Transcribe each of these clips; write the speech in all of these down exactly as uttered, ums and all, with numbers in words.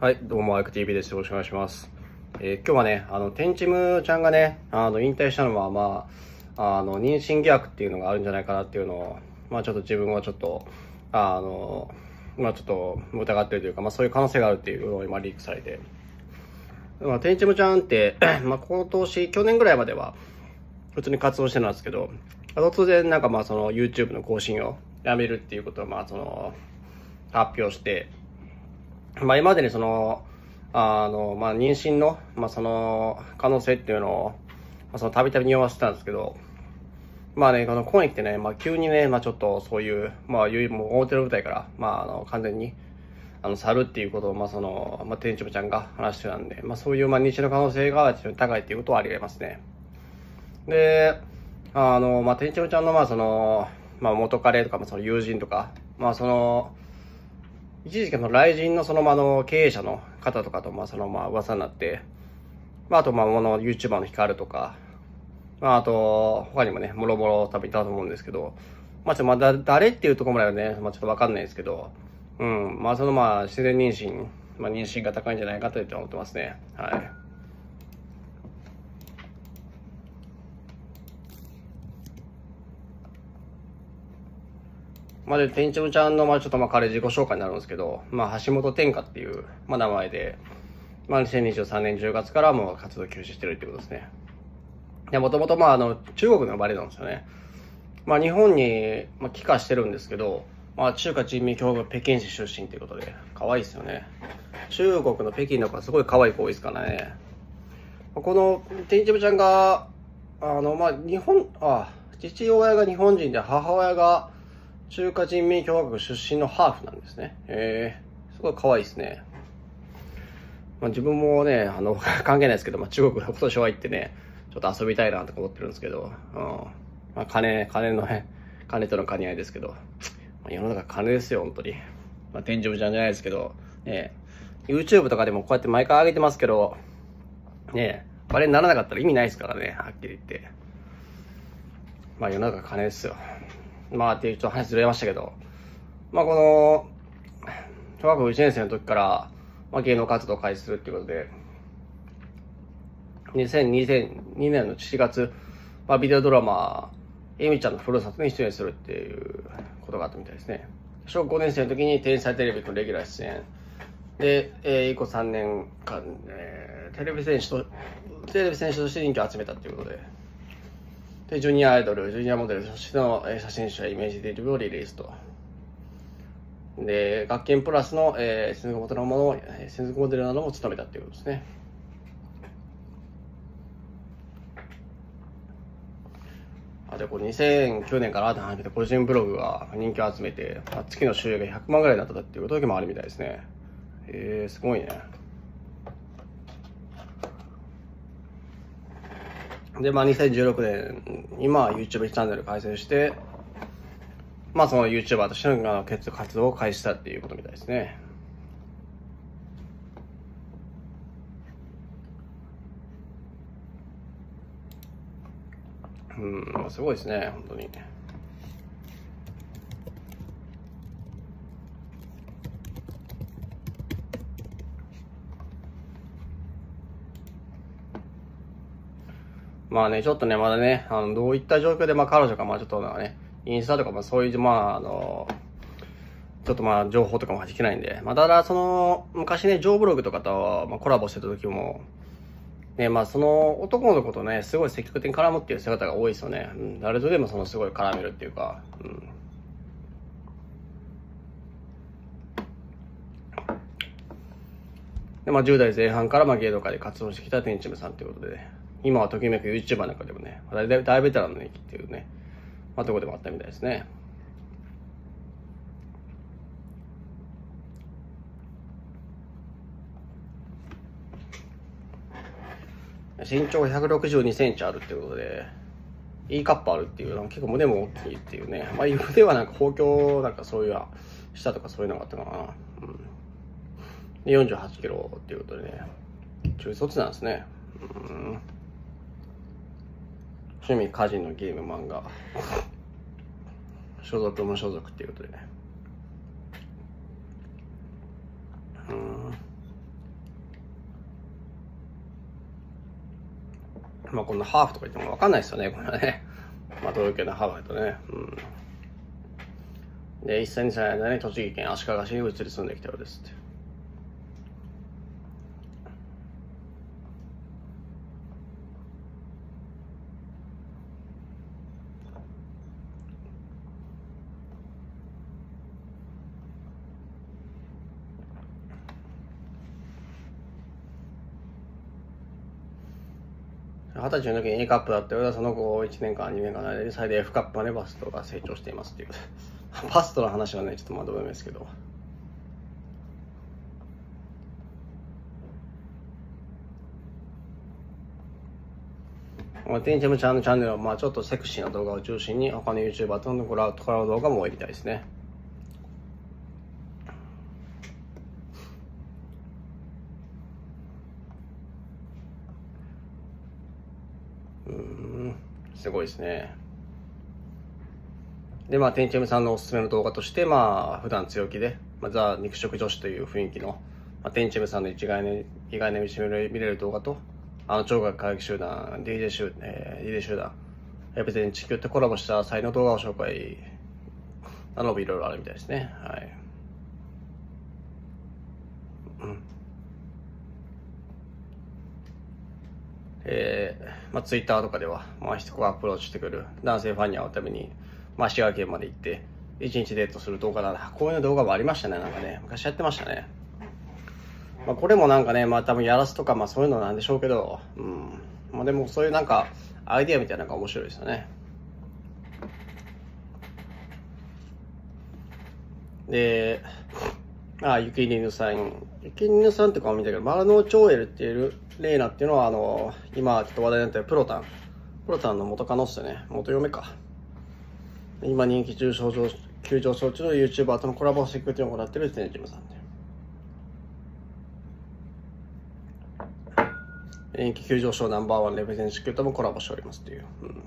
はい、どうも、アイク ティーブイ です。よろしくお願いします。えー、今日はね、あの、天チムちゃんがね、あの、引退したのは、まあ、あの、妊娠疑惑っていうのがあるんじゃないかなっていうのを、まあ、ちょっと自分はちょっと、あの、まあ、ちょっと疑ってるというか、まあ、そういう可能性があるっていうのを今リークされて、まあ、天チムちゃんって、まあ、今年、去年ぐらいまでは、普通に活動してたんですけど、突然、なんかまあ、その、YouTube の更新をやめるっていうことを、まあ、その、発表して、まあ、今までにその、あの、まあ、妊娠の、まあ、その、可能性っていうのを、まあ、その、たびたび匂わせてたんですけど、まあね、この、今期ってね、まあ、急にね、まあ、ちょっと、そういう、まあ、いう、もう、表の舞台から、まあ、あの、完全に、あの、去るっていうことを、まあ、その、まあ、店長ちゃんが話してたんで、まあ、そういう、まあ、妊娠の可能性が非常に高いっていうことはあり得ますね。で、あの、まあ、店長ちゃんの、まあ、その、まあ、元彼とか、まあ、その友人とか、まあ、その、一時期の雷神のその、まあの、経営者の方とかと、まあ、その、まあ、噂になって、まあ、あと、まあ、この YouTuber のヒカルとか、まあ、あと、他にもね、もろもろ多分いたと思うんですけど、まあ、ちょっと、まあ、だ、誰っていうところまではね、まあ、ちょっとわかんないですけど、うん、まあ、その、まあ、自然妊娠、まあ、妊娠が高いんじゃないかと思ってますね。はい。まあ、で、店長ちゃんの、まあ、ちょっと、まあ、彼自己紹介になるんですけど、まあ、橋本天下っていう、まあ、名前で、まあ、にせんにじゅうさんねんじゅうがつからもう活動休止してるってことですね。で、もともと、まあ、あの、中国のバレエなんですよね。まあ、日本に、まあ、帰化してるんですけど、まあ、中華人民共和国北京市出身ということで、可愛いですよね。中国の北京の子はすごい可愛い子多いですからね。この、天一部ちゃんが、あの、まあ、日本、あ、父親が日本人で母親が中華人民共和国出身のハーフなんですね。えー、すごい可愛いですね。まあ、自分もね、あの、関係ないですけど、まあ、中国の今年は行ってね、ちょっと遊びたいなとか思ってるんですけど、うん。まあ、金、金のね、金との兼ね合いですけど、まあ、世の中金ですよ、本当に。まあ、天井ちゃんじゃないですけど、ね、YouTube とかでもこうやって毎回上げてますけど、ね、バレにならなかったら意味ないですからね、はっきり言って。まあ、世の中金ですよ。まあ、っていうちょっと話ずれましたけど、まあ、この、小学校いちねん生の時から、まあ、芸能活動を開始するっていうことで、にせんにねんのしちがつ、まあ、ビデオドラマ、エミちゃんのふるさとに出演するっていうことがあったみたいですね。小学ごねん生の時に天才テレビのレギュラー出演。で、えー、以降さんねんかん、えー、テレビ選手と、テレビ選手として人気を集めたっていうことで、で、ジュニアアイドル、ジュニアモデルとしての写真集やイメージデビューをリリースと。で、学研プラスの、えー、専属モデルのものを、専属モデルなども務めたっていうことですね。あと、こうにせんきゅうねんから始めた個人ブログが人気を集めて、月の収益がひゃくまんぐらいになったっていう時もあるみたいですね。へえー、すごいね。で、まあ、にせんじゅうろくねん、今は YouTube チャンネル開設して、まあ、その YouTuber としての活動を開始したっていうことみたいですね。うん、すごいですね、本当に。まあね、ちょっとね、まだね、あの、どういった状況で、まあ彼女が、まあちょっとね、インスタとか、まあそういう、まああの、ちょっとまあ情報とかも弾けないんで、まあただ、その、昔ね、ジョーブログとかと、まあ、コラボしてた時も、ね、まあその男の子とね、すごい積極的に絡むっていう姿が多いですよね。うん、誰とでもそのすごい絡めるっていうか、うん。で、まあじゅう代前半からまあ芸能界で活動してきた天チムさんということで、今はときめく YouTuber なんかでもね、大大ベテランの域っていうね、まあとこでもあったみたいですね。身長がひゃくろくじゅうにセンチあるっていうことで、E カップあるっていう、結構胸も大きいっていうね。まあ、腕はなんか包協なんかそういう下とかそういうのがあったかな。うん。で、よんじゅうはちキロっていうことでね。中卒なんですね。うん。趣味、家事のゲーム、漫画。所属、無所属っていうことでね。うん。 まあこんなハーフとか言ってもわかんないですよね、これはね。まあ同様系のハーフだとね。うん。で、いっさいにさいの間に栃木県足利市に移り住んできたようですって。はたちの時に A カップだったようなその後いちねんかんにねんかんの間で最大 F カップまでバストが成長していますっていうバストの話はねちょっとまあどうでもいいですけど、テンチャムちゃんのチャンネルはまあちょっとセクシーな動画を中心に他の YouTuber とのコラボ動画もやりたいですね。うーん、すごいですね。で、まあ、テンチェムさんのおすすめの動画として、まあ、普段強気で、まあ、ザ・肉食女子という雰囲気の、まあ、テンチェムさんの一概に、意外な道を見れる動画と、あの、超学過激集団、ディージェー 集、えー、ディージェー 集団、レペゼン地球とコラボした際の動画を紹介、などもいろいろあるみたいですね。はい。うん。えー、まあ、ツイッターとかでは、まあ、人がアプローチしてくる男性ファンに会うために、まあ、滋賀県まで行って、一日デートする動画だ。こういう動画もありましたね、なんかね。昔やってましたね。まあ、これもなんかね、まあ多分やらすとか、まあそういうのなんでしょうけど、うん。まあでもそういうなんか、アイディアみたいなのが面白いですよね。で、ああ、ゆきりぬさん。ゆきりぬさんって顔見たけど、マラノーチョーエルっていうレーナっていうのは、あの、今ちょっと話題になってるプロタン。プロタンの元カノっすよね。元嫁か。今人気急上昇急上昇中の YouTuber とのコラボセキュリティを行っているテンジムさんで、人気急上昇ナンバーワンレベゼンシキュリティともコラボしておりますっていう、うん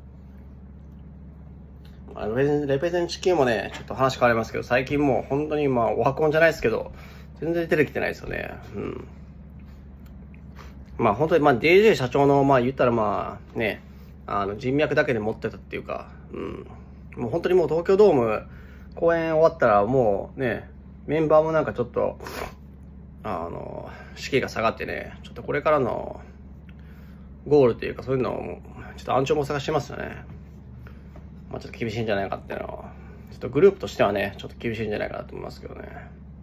まあ、レベゼンレベゼン地球もねちょっと話変わりますけど、最近もう本当にまあオワコンじゃないですけど全然出てきてないですよね。うんまあ本当にまあ ディージェー 社長のまあ言ったらまあねあの人脈だけで持ってたっていうか、うんもう本当にもう東京ドーム公演終わったらもうね、メンバーもなんかちょっと、あの、士気が下がってね、ちょっとこれからのゴールというかそういうのを、ちょっと暗潮も探してますよね。まあちょっと厳しいんじゃないかっていうのは、ちょっとグループとしてはね、ちょっと厳しいんじゃないかなと思いますけどね。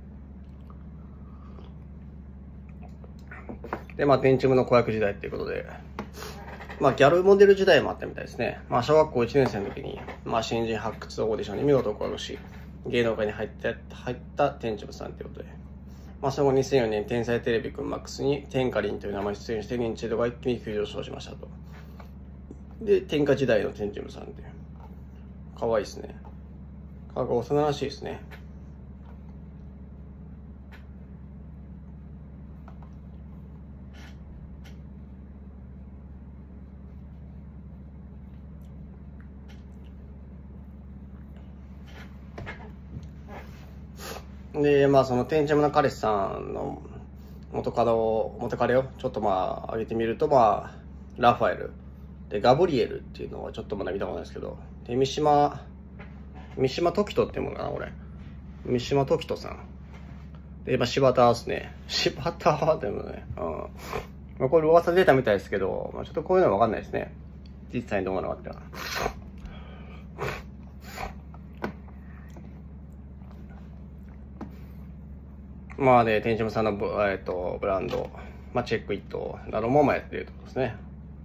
で、まあテンチムの子役時代っていうことで、まあ、ギャルモデル時代もあったみたいですね。まあ、小学校いちねん生の時に、まあ、新人発掘オーディションに見事合格し、芸能界に入って、入ったテンチムさんということで、まあ、その後にせんよねん、天才テレビくんマックスに、天下凛という名前出演して認知度が一気に急上昇しましたと。で、天下時代のテンチムさんって、かわいいですね。顔が幼らしいですね。で、まあその天チャムの彼氏さんの元カノを、元彼をちょっとまあ上げてみると、まあ、ラファエル。で、ガブリエルっていうのはちょっとまだ見たことないですけど、で、三島、三島時人っていうものかな、俺。三島時人さん。で、まあ柴田ですね。柴田っていうのね。うん。まあこれ噂出たみたいですけど、まあちょっとこういうのはわかんないですね。実際にどうなのかっていうのは。まあで、天島さんのブ,、えっと、ブランド、まあ、チェックイットなどもまあやっているところですね。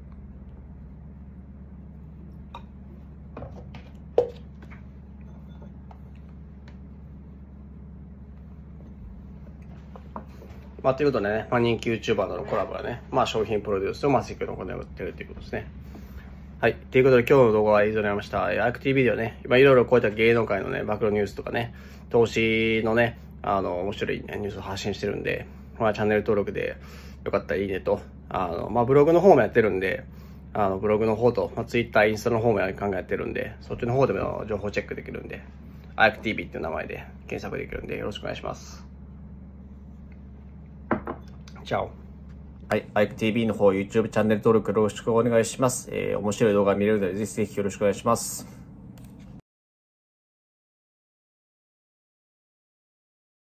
まあということでね、まあ、人気 YouTuber とのコラボはね、まあ商品プロデュースをまあ積極的に行っているということですね。はい。ということで今日の動画は以上になりました。アークティービデオね、今いろいろこういった芸能界のね、暴露ニュースとかね、投資のね、あの、面白い、ね、ニュースを発信してるんで、まあチャンネル登録でよかったらいいねと、あの、まあブログの方もやってるんで、あの、ブログの方と、まあ、Twitter、インスタの方も考えてるんで、そっちの方でも情報チェックできるんで、アークティービー っていう名前で検索できるんでよろしくお願いします。チャオ。 はい、アイクティーブイ の方 YouTube チャンネル登録よろしくお願いします。えー、面白い動画見れるのでぜひぜひよろしくお願いします。